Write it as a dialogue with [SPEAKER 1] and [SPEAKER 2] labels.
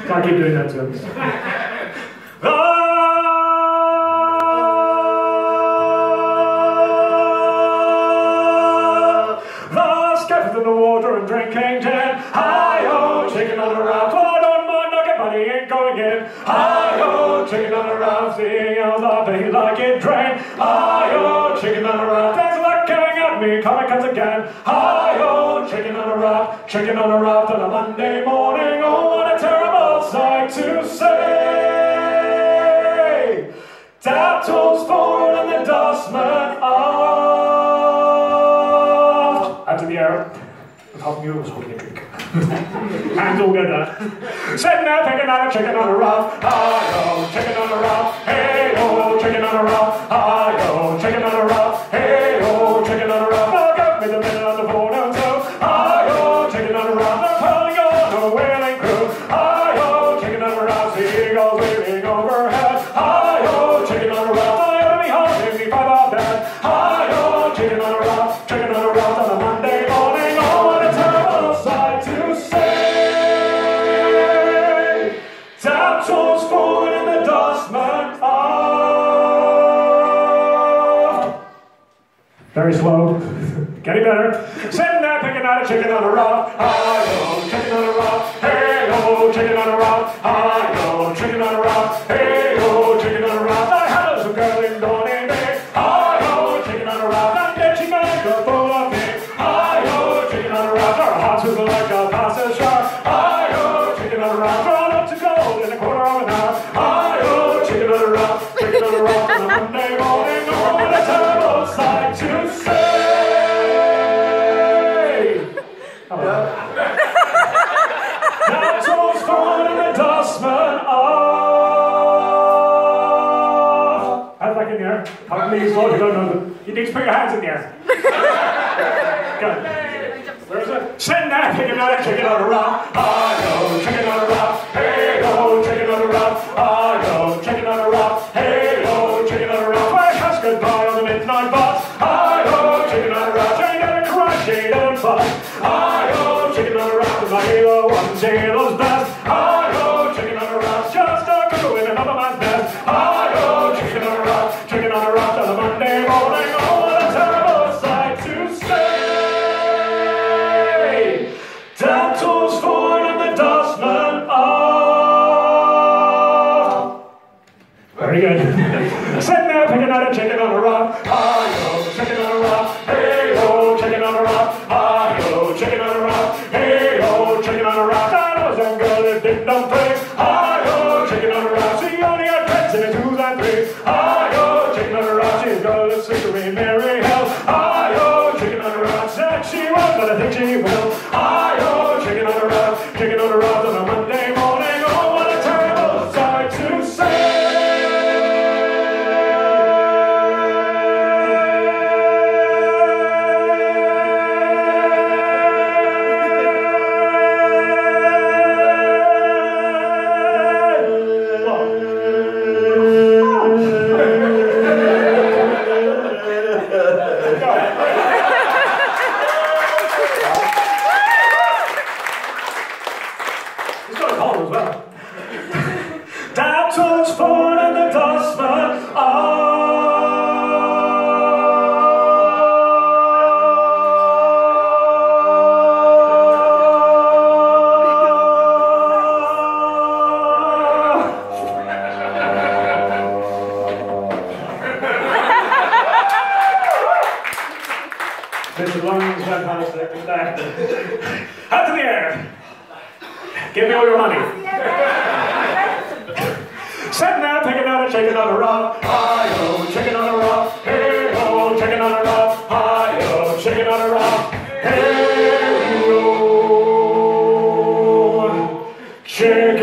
[SPEAKER 1] Can't keep doing that to him. The skeptic in the water and drinking gin. Hi-ho, chicken on a raft. Well, I don't mind knocking, but he ain't going in. Hi-ho, chicken on a raft. Seeing how the bait like it drained. Hi-ho, chicken on a raft. Thanks for that coming at me. Come and cuts again. Hi-ho, chicken on a raft. Chicken on a raft on a Monday morning. Oh, what a terrible sight to see. Tattles forward and the dustman aft. Out to the air. Half you was holding a drink. Hands all together. Sitting there picking out a chicken on a raft. Hi-ho, chicken on a raft. Hey-ho, chicken on a raft. Hi-ho, chicken on a raft. Hey-ho, chicken on a raft. Now give me the minute on the phone and so. Hi-ho, chicken on a raft. I'm calling on a whaling crew. Hi-ho, chicken on a raft. Seagulls waving overhead. Hi-ho, chicken on a raft. I ought to be home in me by the bed. Hi-ho, chicken on a raft. Chicken on a raft on a Monday morning. Oh, what a terrible sight to see. Tattles forward and the dustman aft. Very slow. Getting better. Sitting there picking out a chicken on a raft. Hi-ho, chicken on a raft. Hey-ho, chicken on a raft. Hi-ho, chicken on a raft. Hey-ho, chicken on a raft. I had some girl in Donny Bay. Hi-ho, chicken on a raft. And then she made her full of me. Hi-ho, chicken on a raft. Her heart was like a passage shark. Hi-ho, chicken on a raft. Drawn up to gold in a quarter of an hour. Hi-ho, chicken on a raft. Chicken on a raft on a Monday morning. Oh, what a terrible sight to see. Tattles forward and the dustman off. Hands back in the air. How please, Lord, you don't know them. You need to put your hands in the air. Good. Where is it? Sitting there picking out a chicken on a raft. Hi-ho, chicken on a raft. Hey-ho, chicken on a raft. Hi-ho, chicken on a raft. Hey-ho, chicken on a raft. Where has goodbye on the midnight bus. Hi-ho, chicken on a raft. Ain't that a crash, ain't that a fuss. Hi-ho, chicken on a raft. My hero wasn't Sailor's best. Hi-ho, chicken on a raft. Just a cuckoo in another man's nest. Hi-ho, chicken on a raft. Chicken on a raft on a Monday morning. Oh, what a terrible sight to see. Tattles forward and the dustman aft. Very good. Sitting there picking out a chicken on a raft. Hi-ho, chicken on a raft. Hey-ho, chicken on a raft. Hi-ho, chicken on a raft. Hey-ho, chicken on a raft. I know some girl that did not pay. Hi-ho, chicken on a raft. She only had friends in the 2s and 3s. Hi-ho, chicken on a raft. She's got a sister in Mary Hell. Hi-ho, chicken on a raft. Said she won't, but I think she will. Hi-ho, chicken on a raft. Chicken on a raft on a Monday morning. Oh, what a terrible sight to see. Tattles forward and the dustman Mr. Long's fantastic. Out to the air. Give me all your money. Sitting there picking out a chicken on a raft. Hi-ho, chicken on a raft. Hey-ho, chicken on a raft. Hi-ho, chicken on a raft. Hey-ho, chicken.